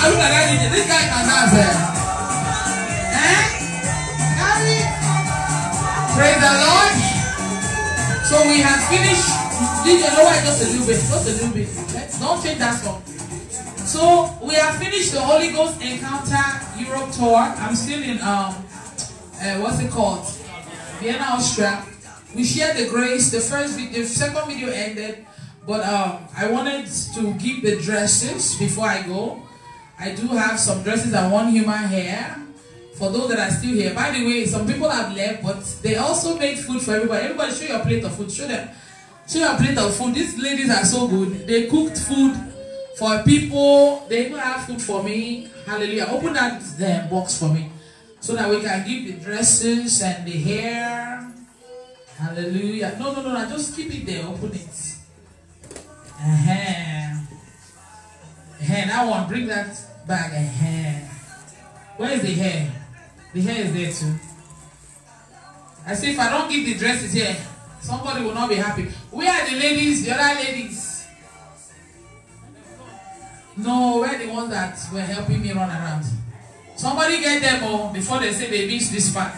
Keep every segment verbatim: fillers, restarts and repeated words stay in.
look at that D J. This guy can dance. Eh? Praise the Lord. So we have finished. D J, lower just a little bit. Just a little bit. Let's don't change that song. So we have finished the Holy Ghost Encounter Europe tour. I'm still in um uh, what's it called? Vienna, Austria. We shared the grace. The first video, the second video ended, but um I wanted to give the dresses before I go. I do have some dresses and one human hair for those that are still here. By the way, some people have left, but they also made food for everybody. Everybody, show your plate of food. Show them. Show your plate of food. These ladies are so good. They cooked food for people. They even have food for me. Hallelujah. Open that uh, box for me so that we can give the dresses and the hair. Hallelujah. No, no, no, no. Just keep it there. Open it. Uh-huh. Uh-huh. That one. Bring that bag. Uh-huh. Where is the hair? The hair is there too. I say if I don't give the dresses here, somebody will not be happy. Where are the ladies? The other ladies? No, where are the ones that were helping me run around? Somebody get them all before they say they miss this part.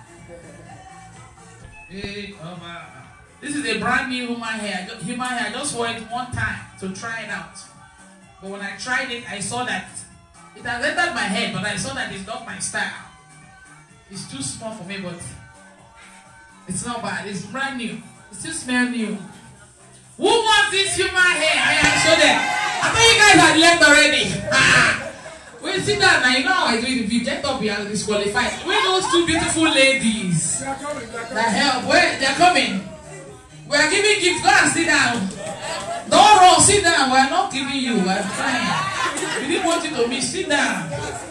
This is a brand new human hair. Human hair. I just wore it one time to try it out. But when I tried it, I saw that it has entered my head, but I saw that it's not my style. It's too small for me, but it's not bad. It's brand new. It still smells new. Who wants this human hair? I am sure them. I thought you guys had left already. Wait, sit down now. You know how I do it. If you get up, you are disqualified. Where are those two beautiful ladies? They're coming. They're coming. The hell? Where? They're coming. We are giving gifts. Go and sit down. Don't run. Sit down. We are not giving you. We are trying. We didn't want you to miss. Sit down.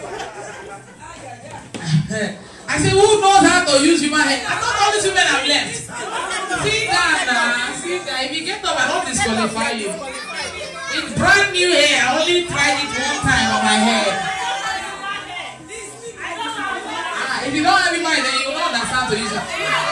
I said, who knows how to use human hair? I thought all these women have left. Sit down now. Sit down. If you get up, I don't disqualify you. It's brand new hair. I only tried it one time on my head. Ah, if you don't have it, then you will not understand to use it.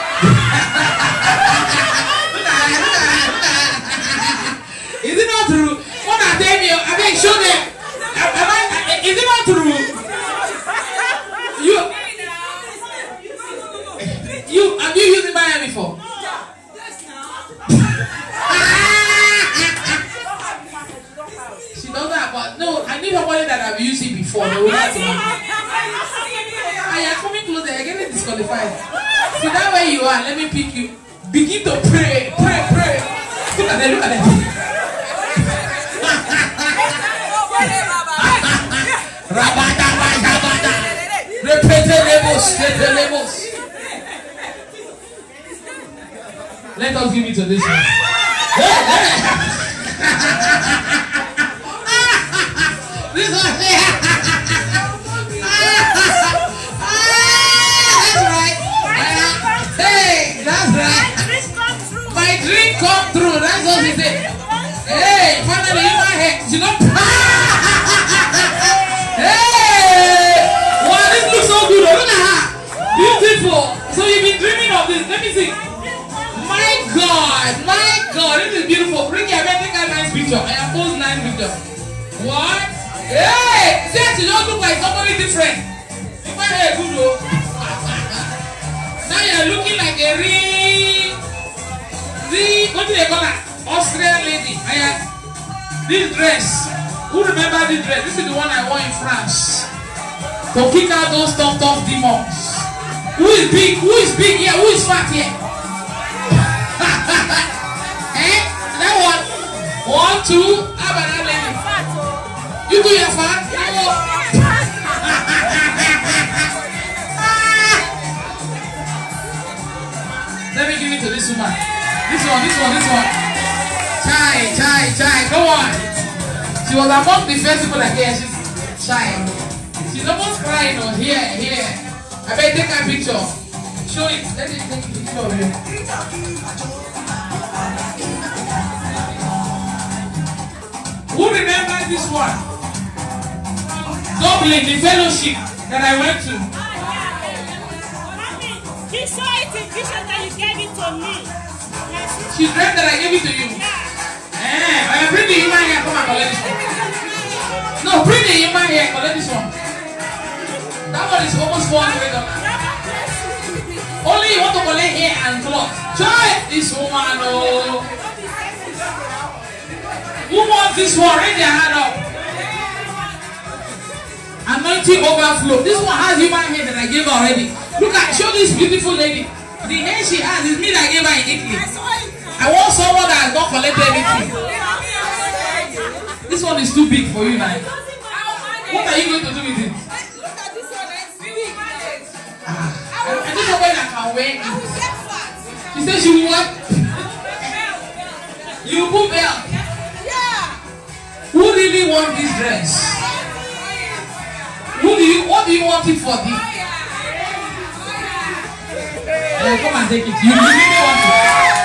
Is it not true? What I tell you, I mean, show them. Am I, is it not true? You, you have you used it by before? She doesn't have, but no, I need somebody that have used it before. They will not to me. I am coming closer. I get disqualified. See that way you are. Let me pick you. Begin to pray, pray, pray. Look at them. Look at them. Rabada, rabada. Repete-lemos, repete-lemos. Let us give it to this one. This one. That's right. Hey, that's right. My dream come true. That's what he said. Hey, finally, in my head. You know. Hey! Wow, this looks so good. Look at her. Beautiful. So you've been dreaming of this. Let me see. My God, my God, this is beautiful. Bring your man, take a nice picture. I have posed nice picture. What? Hey! See, you don't look like somebody different. You might have a good look. Now you're looking like a real, real, what do they call that? Austrian lady. I have this dress. Who remember this dress? This is the one I wore in France. To kick out those tough, tough demons. Who is big? Who is big here? Who is fat here? Eh? That one. One, two. How about that lady? You do your fat? Let me give it to this woman. This one, this one, this one. Chai, chai, chai. Go on. She was among the first people that here. She's shy. She's almost crying. Oh, here, here. I better take a picture. Show it. Let me take a picture of you. Who remembers this one? Dublin, the fellowship that I went to. She saw it in vision that you gave it to me. She dreamt that I gave it to you. Eh, I bring the human here. Come and collect it. No, No, bring the human here. Collect this one. That one is almost four hundred dollars. Only you want to collect hair and cloth. Try this woman. Oh. Who wants this one? Raise your hand up. Anointing overflow. This one has human hair that I gave her already. Look at, show this beautiful lady. The hair she has is me that I gave her in Italy. I want someone that has not collected anything. This one is too big for you now. What are you going to do with it? Ah, I don't know when I can wear it. She said she will what? You put belt. Who really want this dress? Who do you, what do you want it for? The, uh, come and take it. You really want it.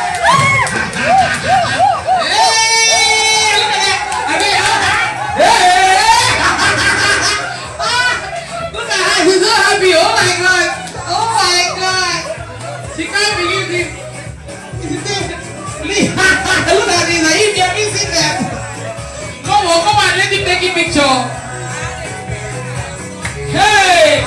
Hey, look at that. I mean, hey. Look at her. She's so happy. Oh my God. Oh my God. She can't believe this. Look at this. If you're missing them. Come on, come on. Let me take a picture. Hey!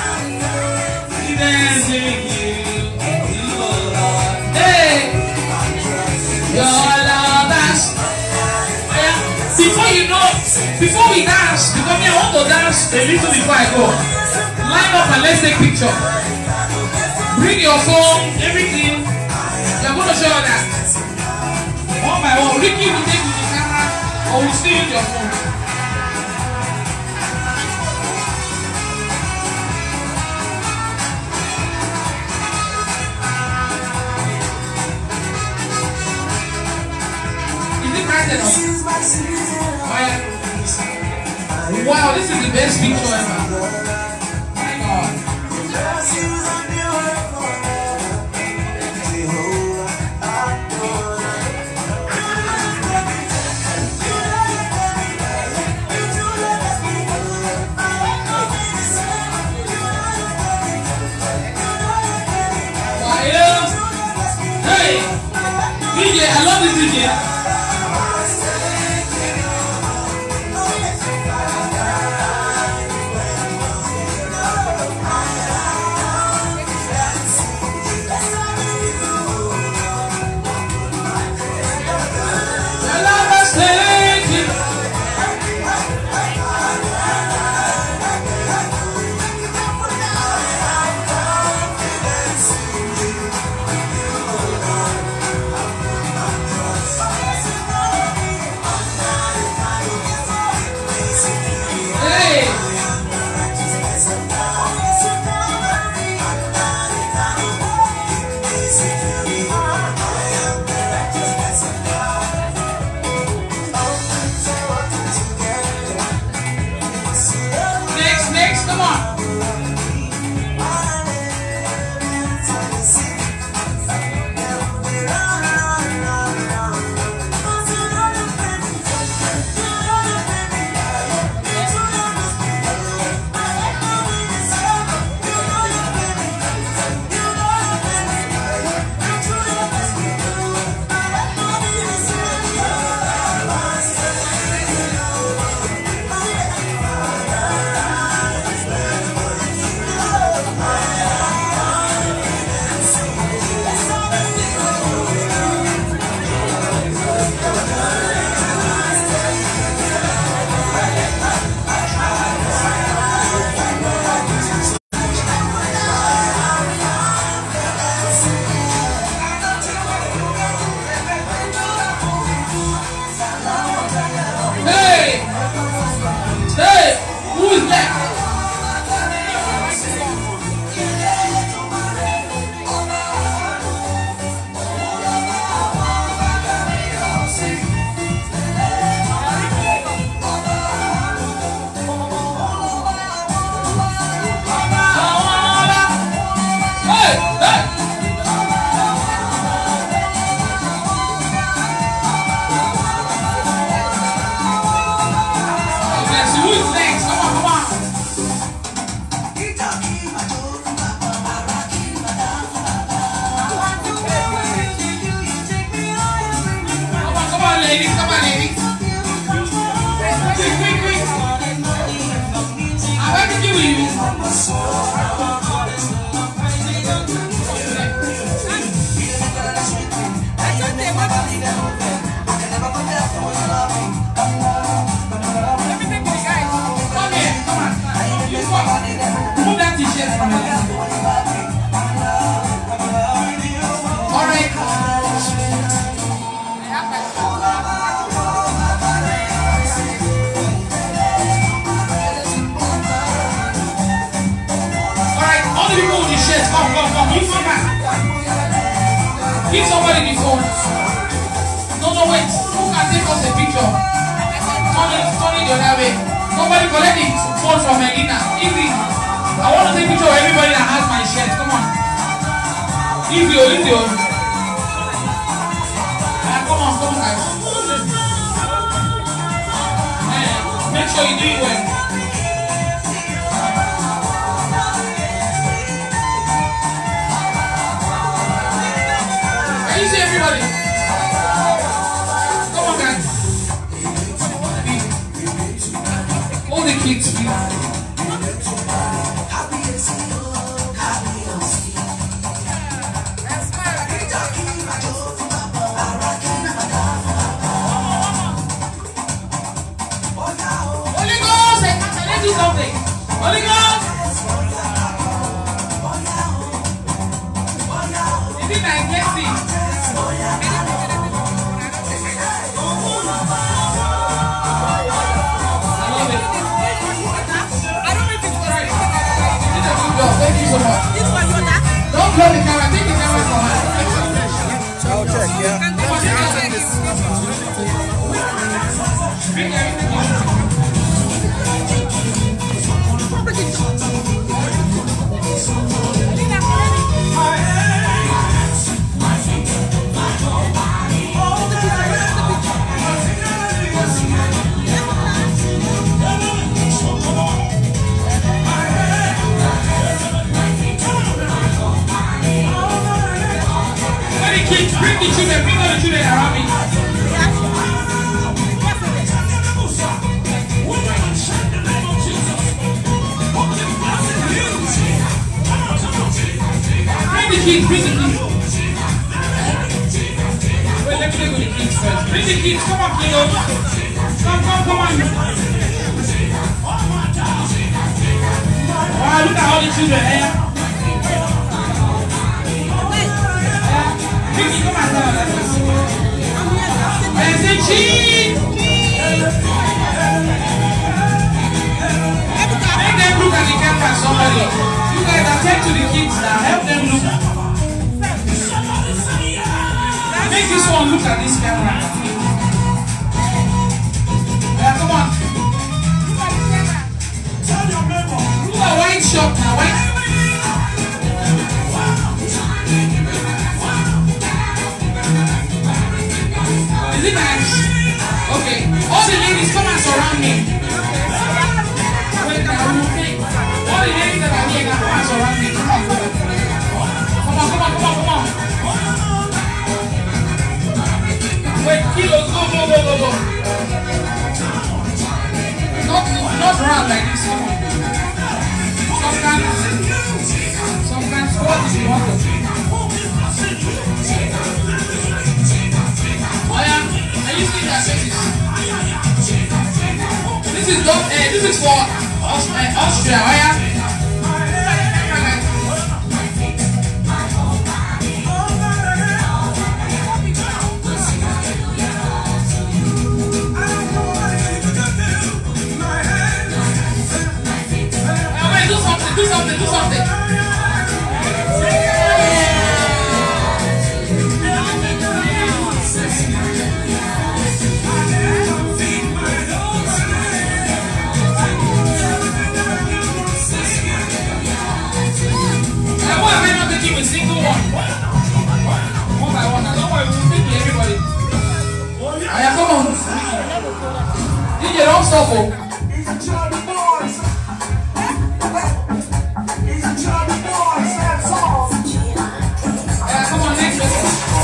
Hey! Your love us. Before you know, before we dance, because me, I want to dance a little before I go. Line up and let's take picture. Bring your phone, everything. You're going to show that. One by one. Ricky will take with the camera or will still use your phone. Wow, this is the best picture ever. My God. Hey, D J, I love this D J. You come back. Give somebody the phone. No, no, wait. Who can take us a picture? Turn it, turn it the other way. Somebody collect the phone from Melina. Easy. I want to take a picture of everybody that has my shirt. Come on. Easy, easy. Uh, come on, come on, guys. Uh, make sure you do it well. Can you see everybody? Come on, guys. All the kids, please. Something. Holy Ghost! Is it like let's see? I love it. I don't know if it's right. You did a good job. Thank you so much. This was your dad? Don't blow the camera. Take the camera from her. I'll check, yeah. Bring everything on. Kids, bring the children, bring all the children around me. Bring the kids, bring the kids. Wait, let me go with the kids first. Bring the kids, come on, kiddos. Come, come, come on. Wow, look at all the children here. Vicky, come on, come on. Say cheese. Make them look at the camera, somebody. You guys attend to the kids now. Help them look. Make this one look at this camera. Yeah, come on. Look at white shop now. White. Is it nice? Okay. All the ladies, come and surround me. Wait, I'm okay. All the ladies that are here, come and surround me. Come on, come on. Come on, come on, come on, come on. Wait, kilos, go, go, go, go, go. Not, not round like this. Come on. Some can, some can squat if you want to. This is not, uh, this is for Aust uh, Austria, oh yeah? Oh, wait, do something, do something, do something. A single one. One by one. I don't worry, we'll speak to everybody. Aya, come on. D J, don't stop. Oh. Aya, come on, next person.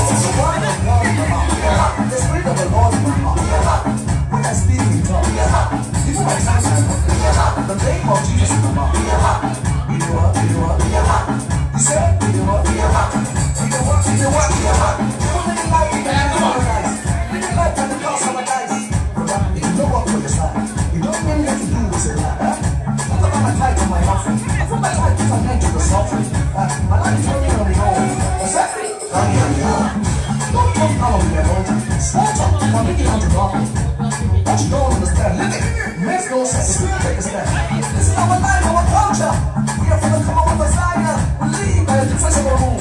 The spirit of the Lord is in my heart. When I speak in tongues, this is my time. The name of Jesus is in my heart. You know what? You know what? You said, you know what? You know what? You know what? You know what? You know what? Living life in paradise. Living life at the cost of a dice. You know what for your side. You don't really have to do this a lot. I put my tight on my offering. I put my tight on my to the suffering. My life is running on the road. What's that? Don't come out of your own. Start up. I'm making out to rock. But you don't understand. Living makes no sense. Take a step. This is our life, our culture. We are from the come up with Messiah. We live by a different world.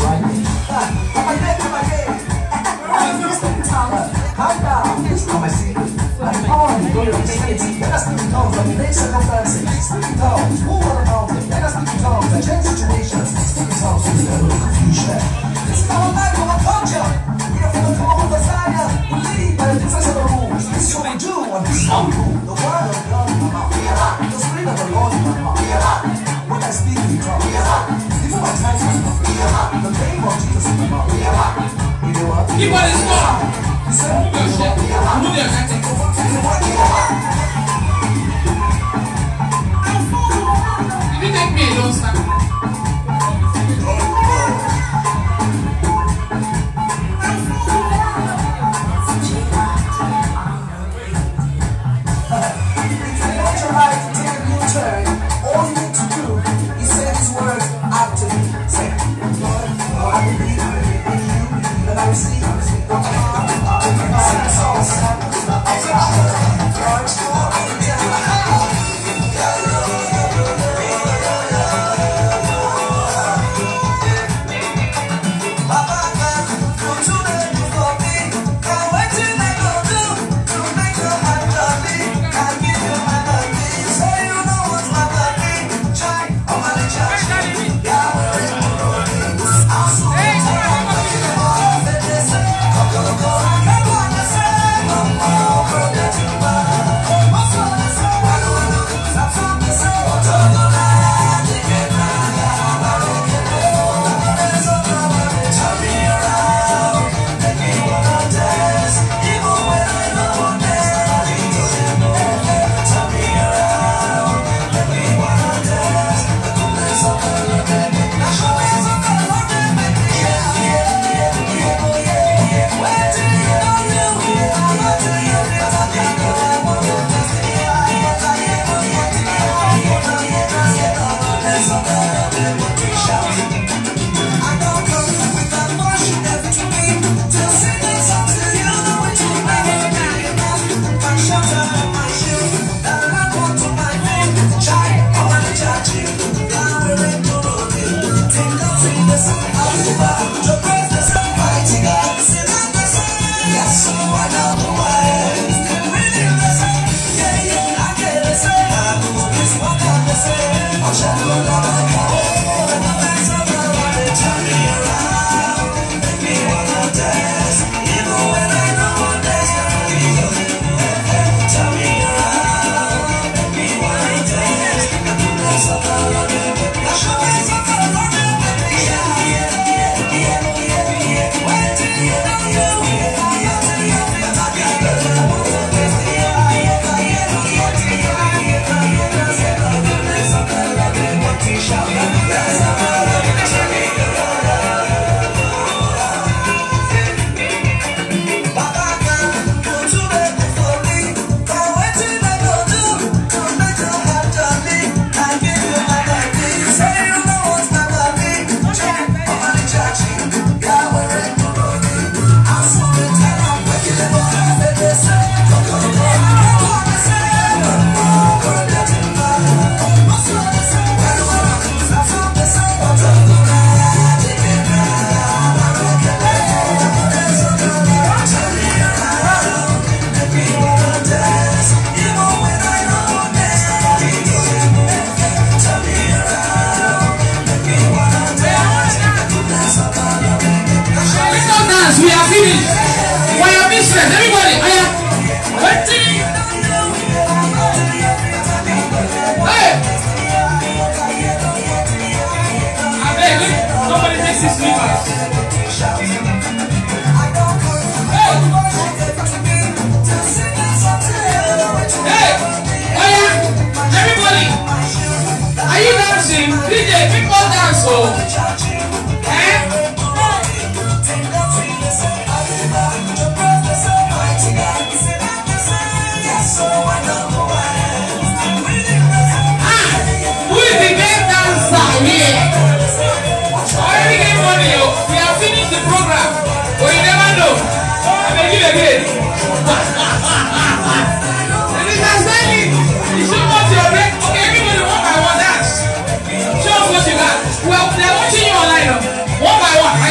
One by one.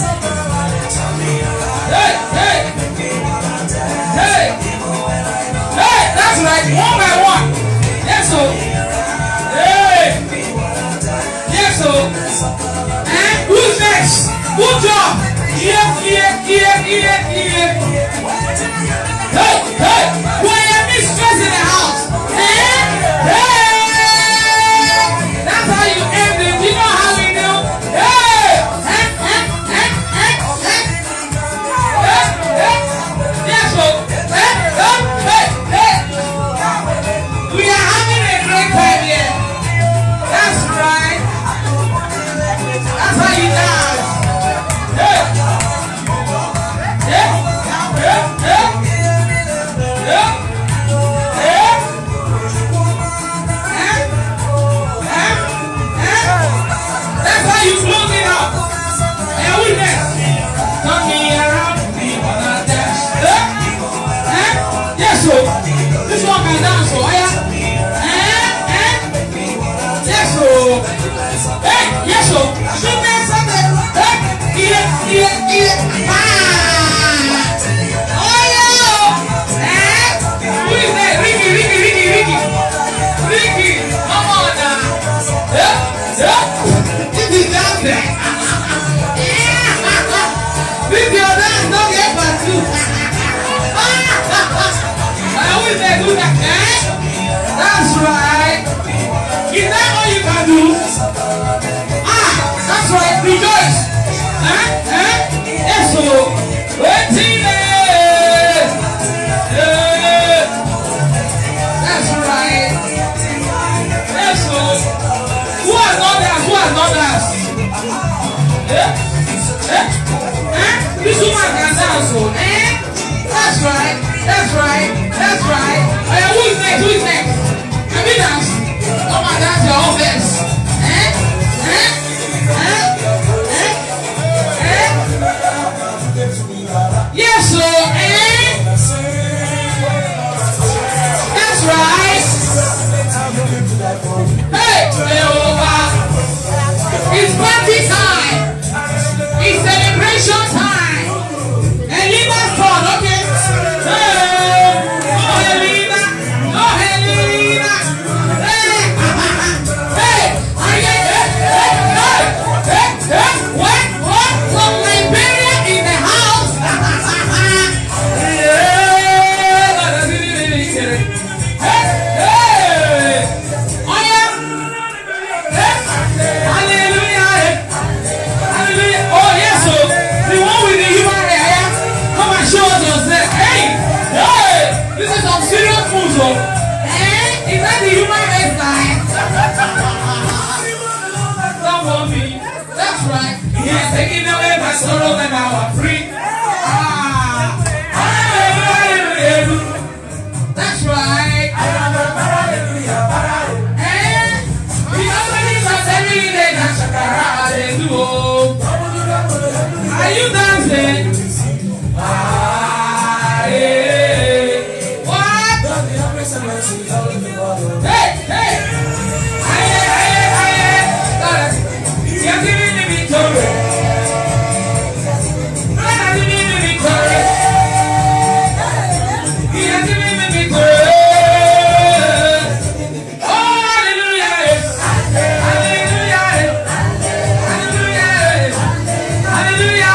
Hey, hey. Hey. Hey, that's right. One by one. Yes, so. Hey. Yes, so. And who's next? Good job. Yeah, yeah, yeah, yeah, yeah. Hey, hey. Why am I stressed in the house? Hey, hey. That's how you end it. You know how we do. Hey, hey, hey, hey, hey, hey. Hey, hey. Yes, so. Hey, hey, hey, hey. We are having a great time here. That's right. That's how you dance. Hey. Yeah. Yeah. Yeah. Yeah. Yeah. Yeah. Yeah. That's how you close it up. And we next. Turn me around. We wanna dance. Yeah. Yeah. Yes, so. This one can dance, so. Yeah. Yeah. Yeah. Yes, so. Hey. Yes, so. Shoot me something. Hey. Yeah. Yeah. Yeah. Ah. Oh, yeah. Eh? Who is that? Ricky, Ricky, Ricky, Ricky. Ricky. Come on now. Yeah. Yeah. This is dancing. This your dance, don't get back to. Who is that? Who is that? Eh? That's right. Is that all you can do? Ah, that's right. Rejoice. Eh? Eh? Yes, so. Waiting. Yeah. That's right. Yes, so. Who has not danced? Who has not danced? Yeah? Eh? Eh? This woman can dance, so. Eh? That's right. That's right. That's right. Oh, yeah, who is next? Who is next? Can we dance? Come on, dance your own best. Eh? Eh? Eh? Eh? Eh? Yes, so. Eh? That's right. Hey, Jehovah. It's party time. It's celebration time. And you must turn, okay? Hey, oh Helena, oh Helena. Hey, hey, hey, hey, hey, hey, hey, what, what? From Liberia in the house. Hey, hey, oh yeah. Hey, hallelujah, hallelujah. Oh yes, so the one with the human hair, yeah? Come and show us yourself. Hey, hey, this is some serious moves, oh. Eh? Is that the human hairstyle? Come for me. That's right. He is taking away my sorrow and now I'm free. Ah, hallelujah. That's right. Eh? The opening of every day, that's hallelujah. Are you dancing? Ah, hey. What? Hey, hey. Aye, aye, aye. You're giving me victory. You're giving me victory. You're giving me victory. Oh, hallelujah. Hallelujah. Hallelujah. Hallelujah.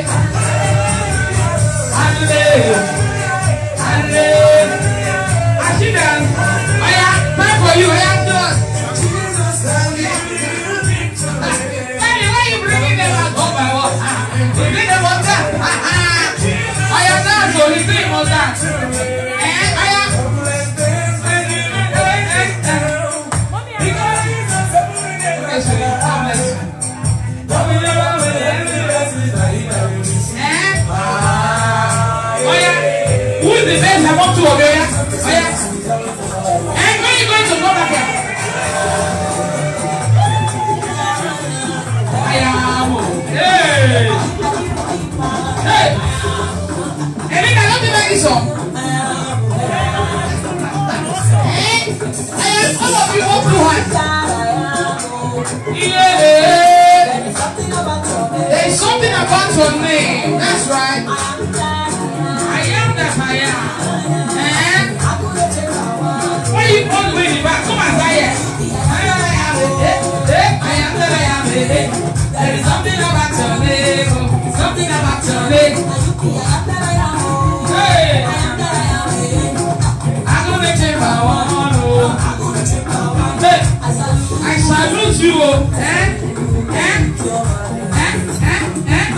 Hallelujah. Hallelujah. I see them. Oh yeah, time for you. Yeah, do it. Hey, why you bringing them out? Oh my God. You bring them on that. Oh yeah, dance. So he's doing on that. Eh? Oh yeah. Yes, we need. God bless you. Eh? Oh yeah. Who is the best among two of you? Yeah? Oh yeah. And when are you going to go back here? I am. Hey. Hey. Elena, don't you like this song? Eh? I am. All of you up to one. Yeah. There is something about your There is something about your name, something about your name. Hey, I'm gonna take my one. Hey, I salute you. Eh? Eh? Eh? Eh? Eh?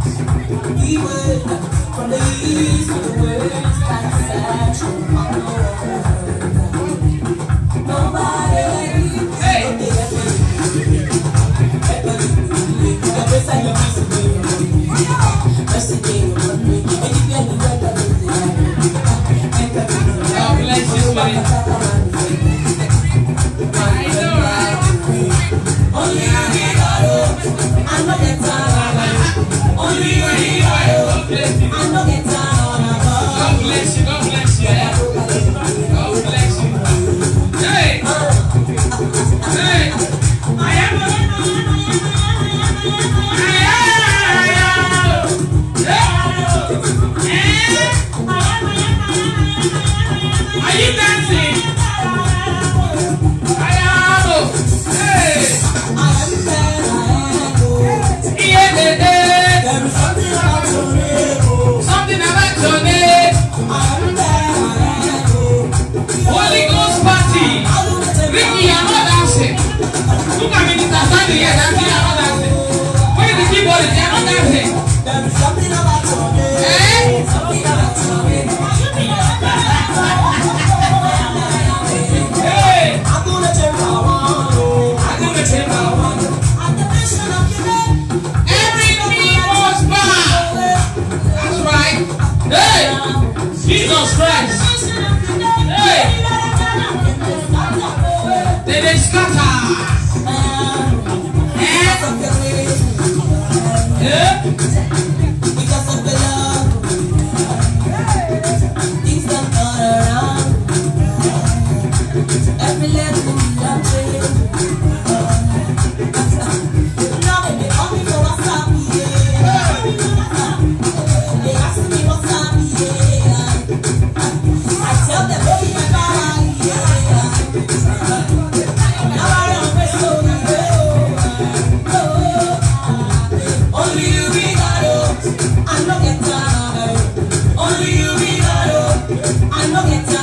From the east to the west, nobody like you. Hey. God bless you, man. I know, right? Only you need God. I know that time. Only you need God. I know that time. God bless you. God bless you. God bless you. Hey. Hey. I am. Are you dancing? I am. Hey. I am there. Yeah, yeah, yeah. There is something about your name. Something about your name. I am there. Holy Ghost party. Ricky, you are not dancing. Look at me, Mister Sandy here. Dancing, you are not dancing. Where is the keyboard? You are not dancing. There is something about your name. Eh? Something about your name. Hey! I'm gonna take my one. I'm gonna take my one. At the mention of your name, every knee must bow. That's right. Hey! Jesus Christ. Hey! They they scatter. Eh? Because of the love, things don't turn around. Every level I'm changing. Now they call me for what's up, yeah. They ask me what's up, yeah. I tell them, oh, my God, yeah. Now I don't press so oh. Only you be God, oh. I know get time. Only you be God, oh. I know get time.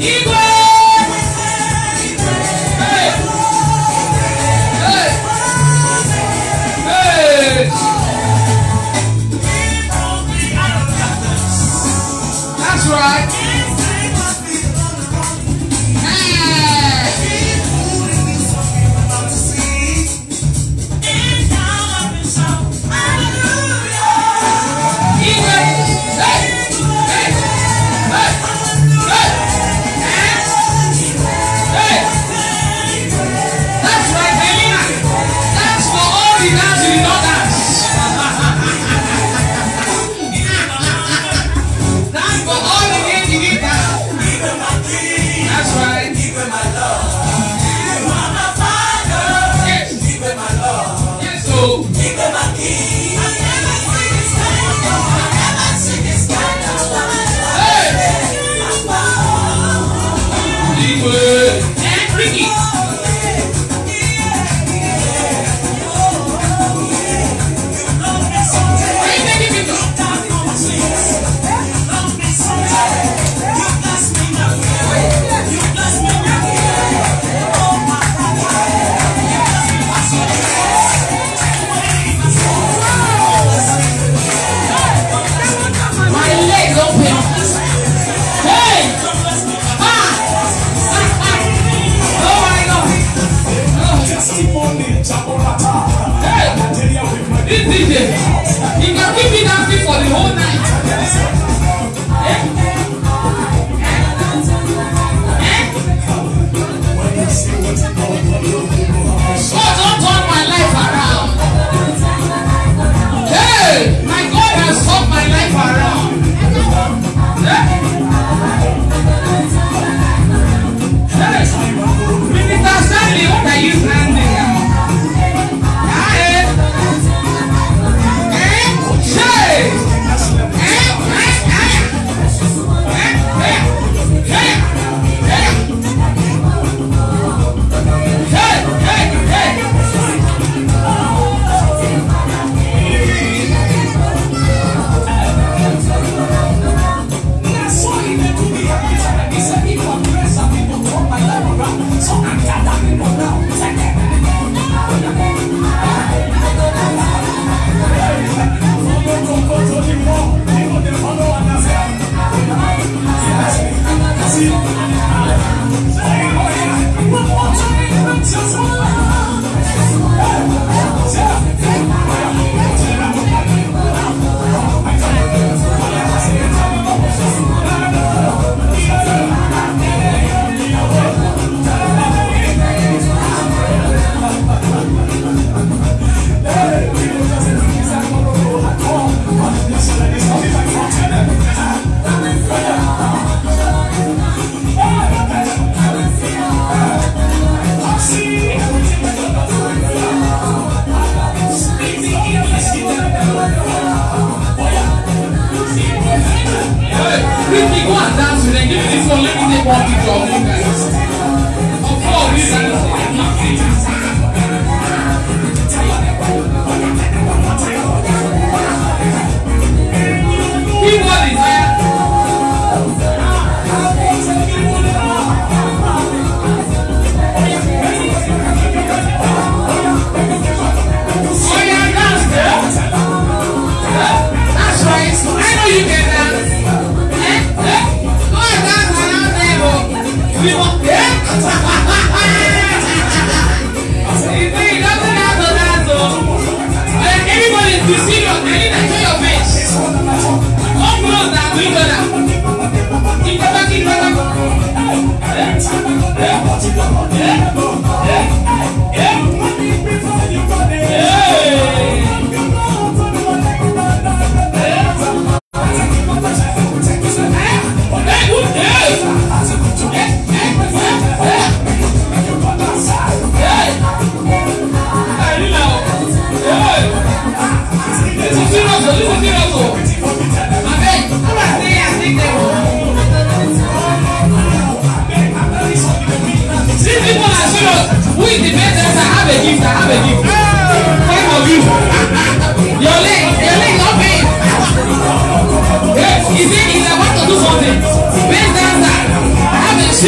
Is it? Is I want to do something? Bend down, have a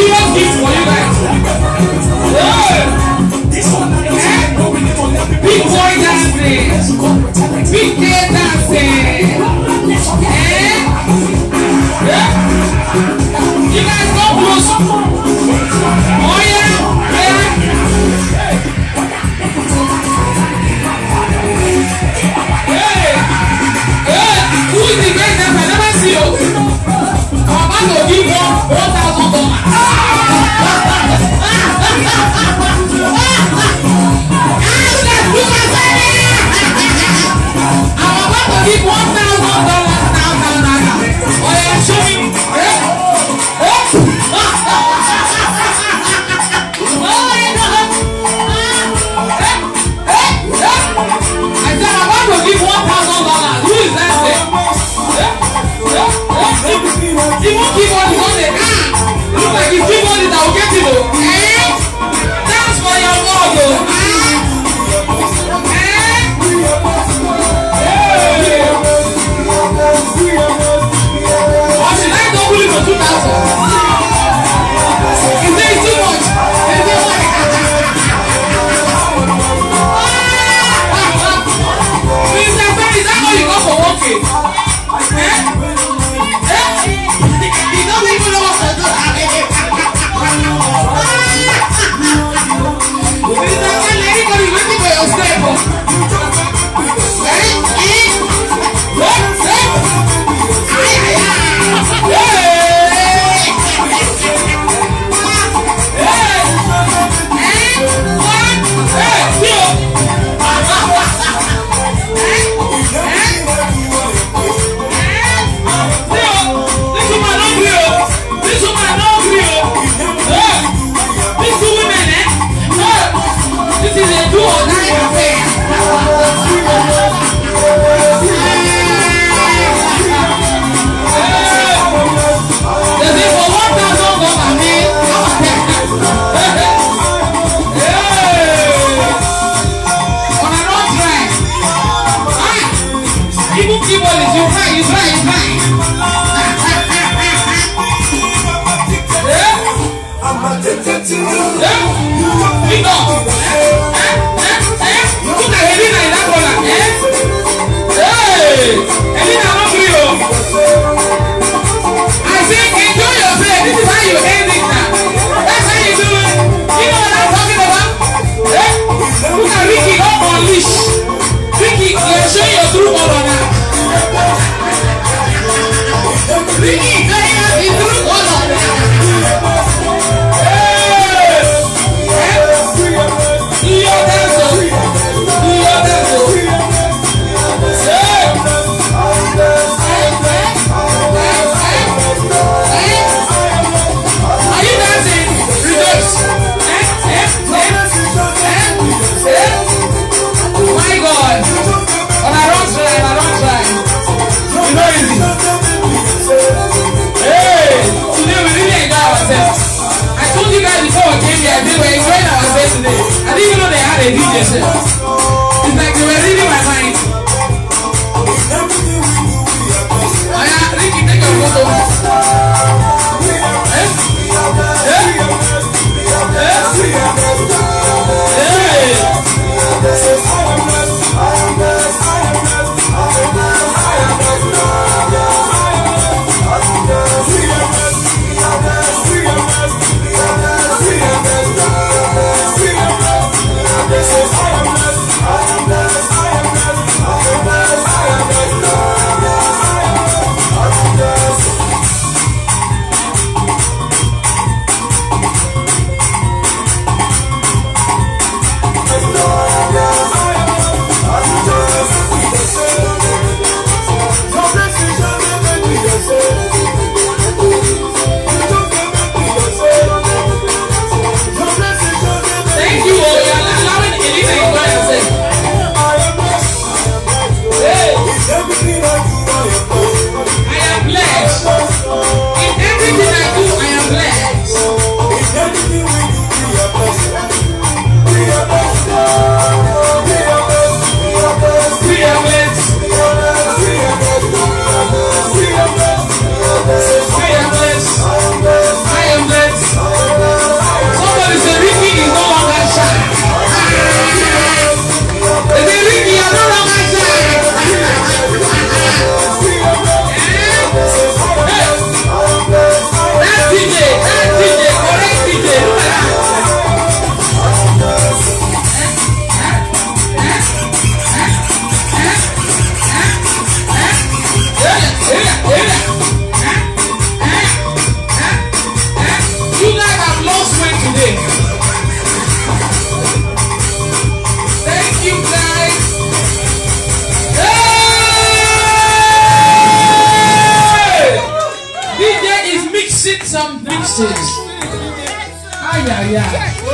mixes. Ay, ay, ay.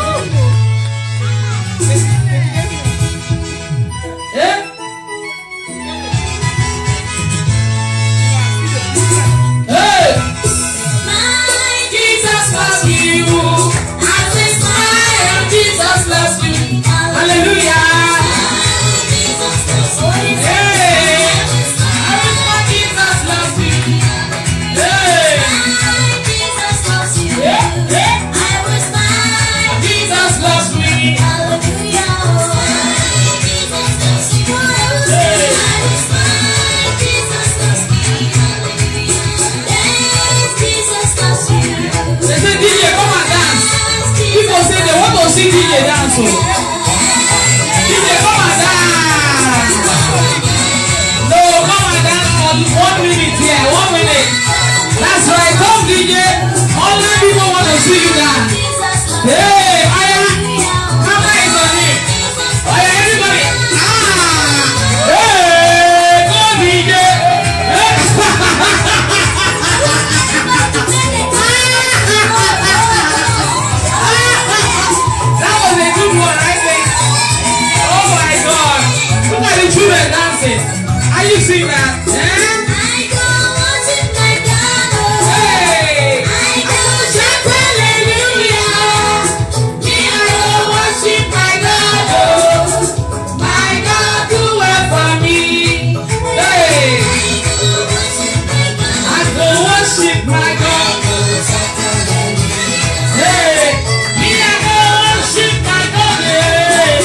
Eh? Hey! My Jesus loves you. I will smile. Jesus loves you. Hallelujah. Hey! I will smile. Jesus loves you. Hey! Yeah, yeah. Jesus loves me. They say D J, come and dance. People say they want to see D J dance. D J, come and dance. No, come and dance for one minute here. One minute. That's right. Come D J. All the people want to see you dance. Hey, Aya. Camera is on me. Aya, everybody. Ah. Hey, go D J. Hey. That was a good one, I think. Oh my God. Look at the children dancing. Are you seeing that? Yeah? Hey! I go shout hallelujah. Me, I go worship my God. Oh, my God, do it for me. Hey! I go worship my God. Hey! Me, I go worship my God. Hey!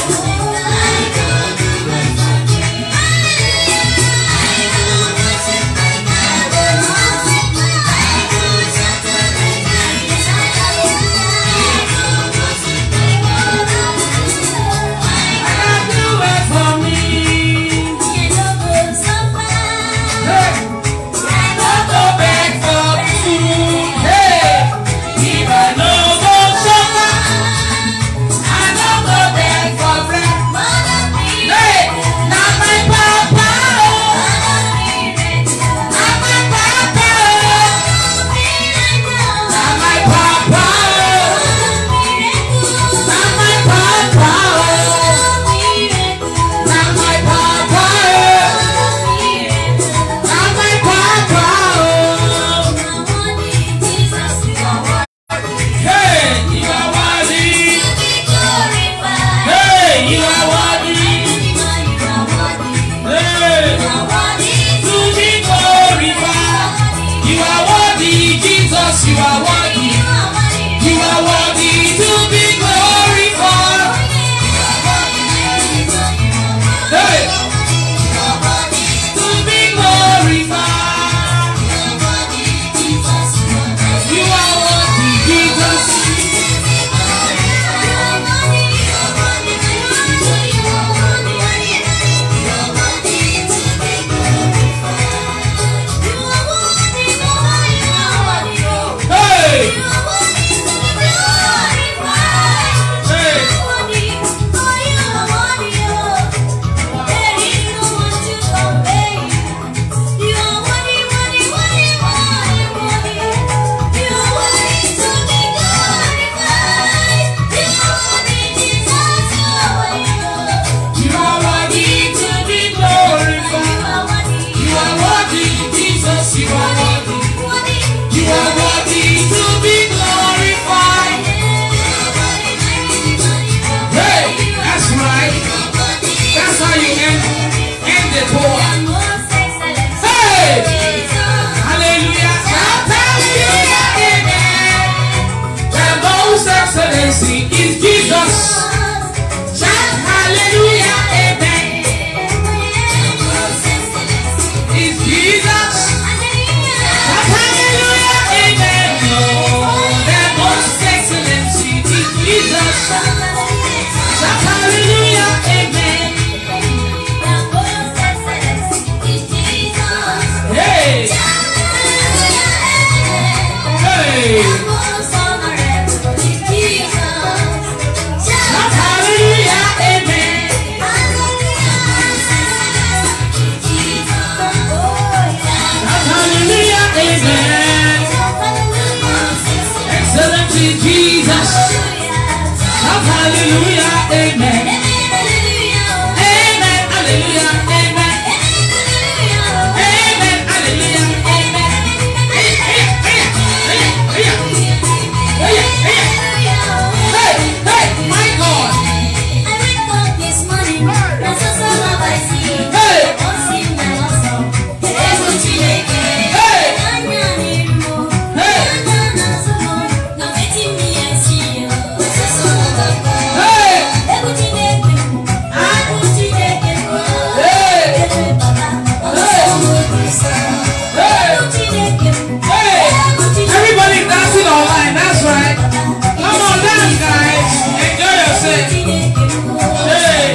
Hey! to Jesus. Shout hallelujah, amen. Amen, hallelujah, amen. Amen, hallelujah, amen. Hey, hey, hey, hey, hey, hey, hey, my God. I wake up this morning, that's just all I see. Hey. Don't see my muscle. Able to make it. Hey. Hey. No getting me and see you. That's all I got. Hey. Able to make it. Able to make it. Hey. Able Papa. Hey. Able to make it. Hey. Everybody dancing online, that's right. Come on, dance, guys. Enjoy yourself. Hey.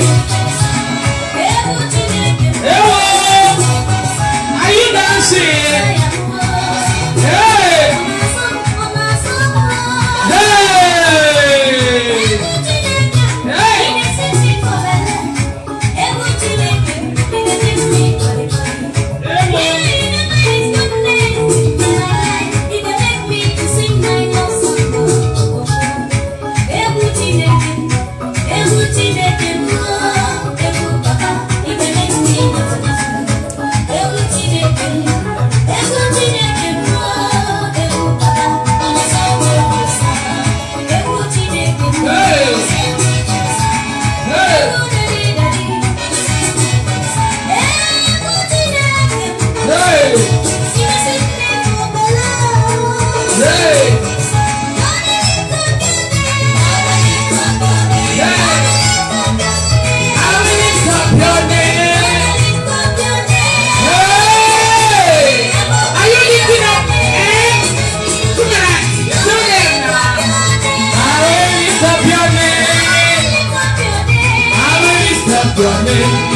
Hello. Are you dancing? Hey. Hey. Hey. Your name.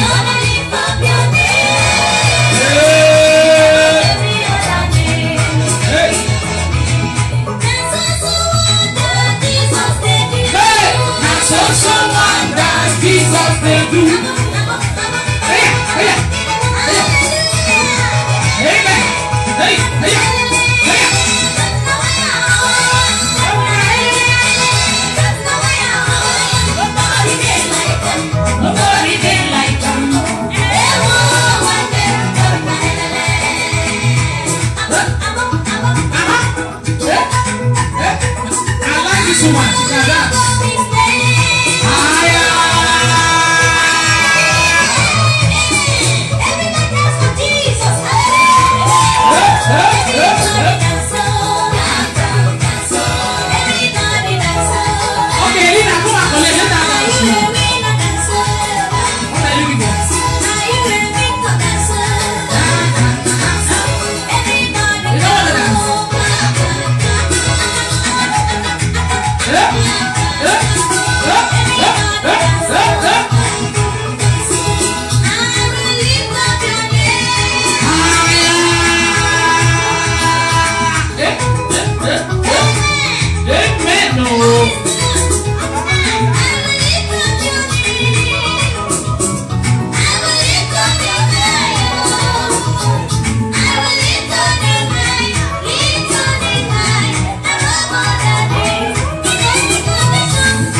I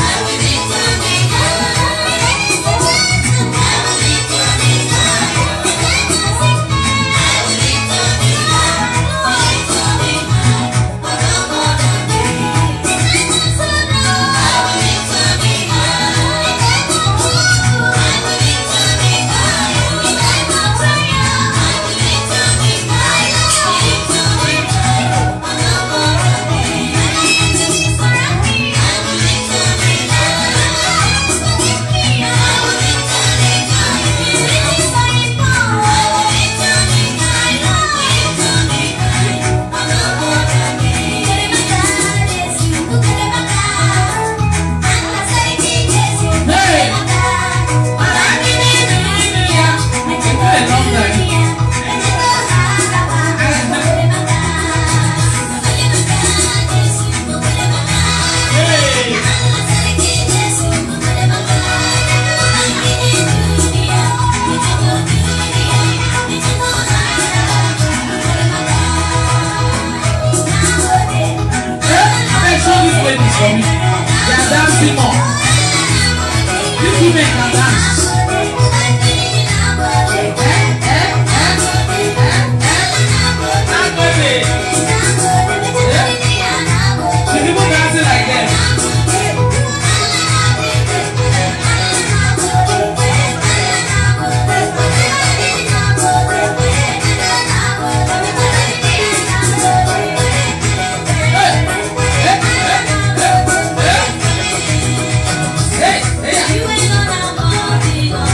show these ladies for me. They are dancing more. These women can dance. Eh, eh, eh, eh, eh. Not baby. Yeah. The people dancing like them. You ain't gonna hold me.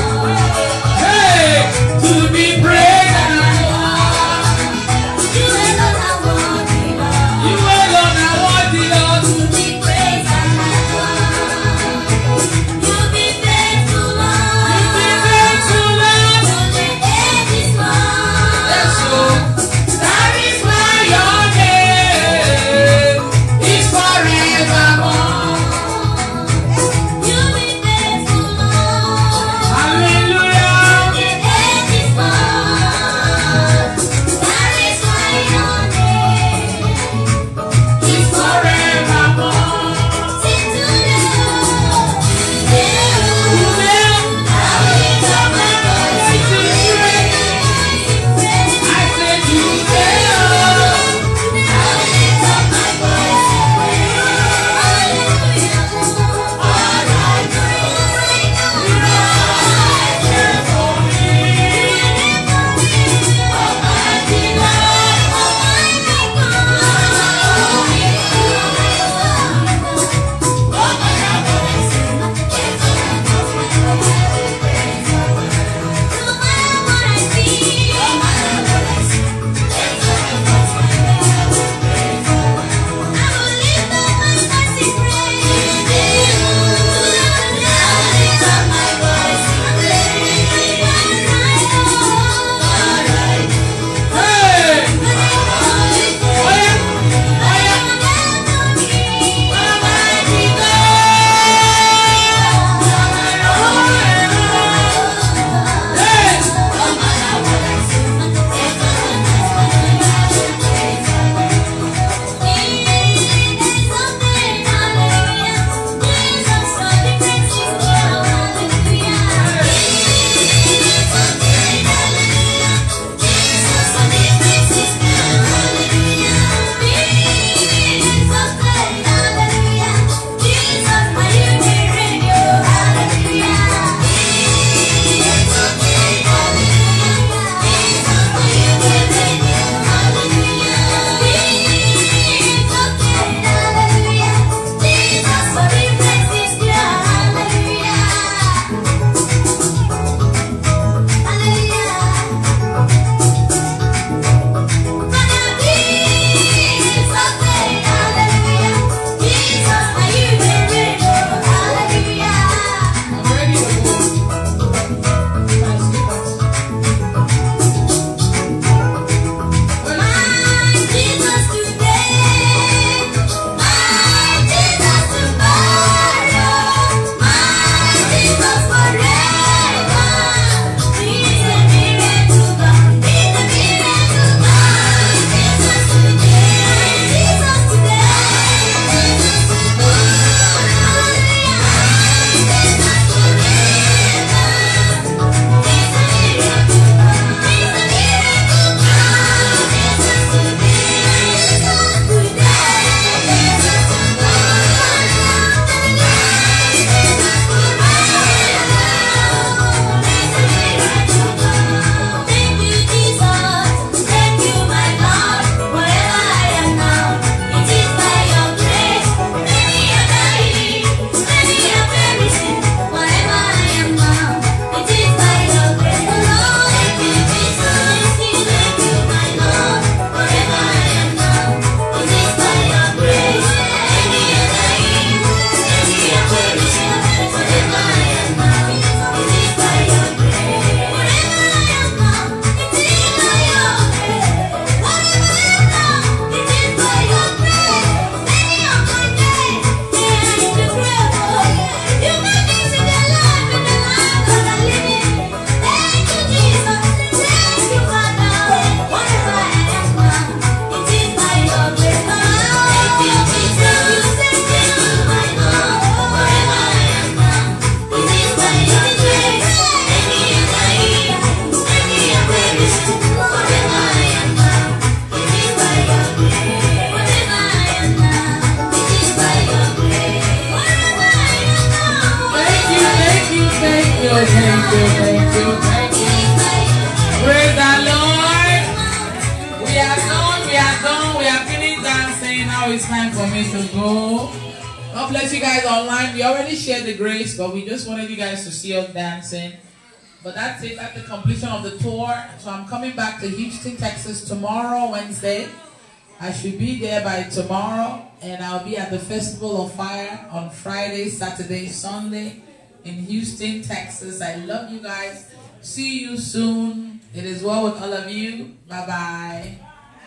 thank you, thank you, thank you. Praise the Lord. We are done, we are done, we are finished dancing. Now it's time for me to go. God bless you guys online. We already shared the grace, but we just wanted you guys to see us dancing. But that's it, that's the completion of the tour. So I'm coming back to Houston, Texas tomorrow, Wednesday. I should be there by tomorrow, and I'll be at the Festival of Fire on Friday, Saturday, Sunday in Houston, Texas. I love you guys. See you soon. It is well with all of you. Bye-bye.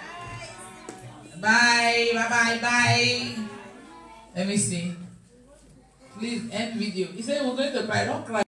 Bye. Bye-bye. Bye. Let me see. Please end video. He said we're going to cry. Don't cry.